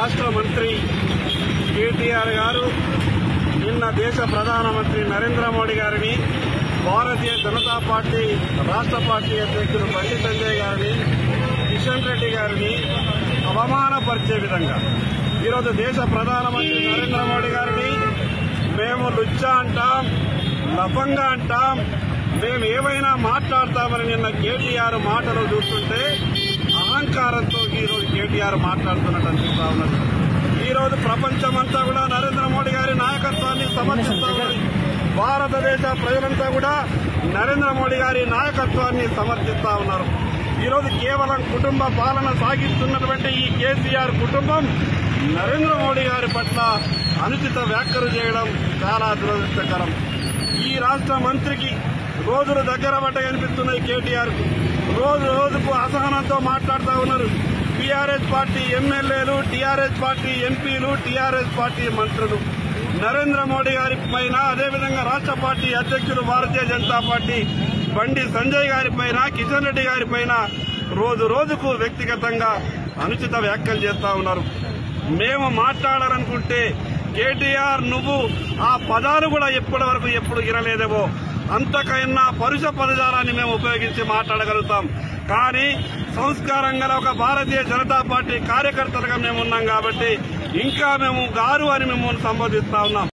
రాష్ట్ర మంత్రి కేటీఆర్ గారు నిన్న దేశ ప్రధానమంత్రి నరేంద్ర మోడీ గారిని, భారతీయ జనతా పార్టీ రాష్ట్ర పార్టీ అధ్యక్షులు బండి సంజయ్ గారిని, కిషన్ రెడ్డి గారిని అవమానపరిచే విధంగా ఈరోజు దేశ ప్రధానమంత్రి నరేంద్ర మోడీ గారిని మేము లుచ్చా అంటాం, లఫంగా అంటాం, మేము ఏమైనా మాట్లాడతామని నిన్న కేటీఆర్ మాటలు చూస్తుంటే అహంకారంతో ఈరోజు కేటీఆర్ మాట్లాడుతున్నట్టు అనిపిస్తా ఉన్నది. ఈరోజు ప్రపంచమంతా కూడా నరేంద్ర మోడీ గారి నాయకత్వాన్ని సమర్థిస్తా ఉన్నది. భారతదేశ ప్రజలంతా కూడా నరేంద్ర మోడీ గారి నాయకత్వాన్ని సమర్థిస్తా ఉన్నారు. ఈరోజు కేవలం కుటుంబ పాలన సాగిస్తున్నటువంటి ఈ కేసీఆర్ కుటుంబం నరేంద్ర మోడీ గారి పట్ల అనుచిత వ్యాఖ్యలు చేయడం చాలా దురదృష్టకరం. ఈ రాష్ట్ర మంత్రికి రోజులు దగ్గర పడ్డ కనిపిస్తున్నాయి. కేటీఆర్ కు రోజు రోజుకు అసహనంతో మాట్లాడుతూ ఉన్నారు. టీఆర్ఎస్ పార్టీ ఎమ్మెల్యేలు, టీఆర్ఎస్ పార్టీ ఎంపీలు, టీఆర్ఎస్ పార్టీ మంత్రులు నరేంద్ర మోడీ గారి పైన, అదేవిధంగా రాష్ట్ర పార్టీ అధ్యక్షులు భారతీయ జనతా పార్టీ బండి సంజయ్ గారి పైన, కిషన్ రెడ్డి గారి పైన రోజు రోజుకు వ్యక్తిగతంగా అనుచిత వ్యాఖ్యలు చేస్తా ఉన్నారు. మేము మాట్లాడాలనుకుంటే కేటీఆర్ నువ్వు ఆ పదాలు కూడా ఎప్పటి వరకు ఎప్పుడు వినలేదేమో, అంతకైనా పరుష పదజాలాన్ని మేము ఉపయోగించి మాట్లాడగలుగుతాం. కానీ సంస్కారం గల ఒక భారతీయ జనతా పార్టీ కార్యకర్తలుగా మేము ఉన్నాం కాబట్టి ఇంకా మేము గారు అని మిమ్మల్ని సంబోధిస్తా ఉన్నాం.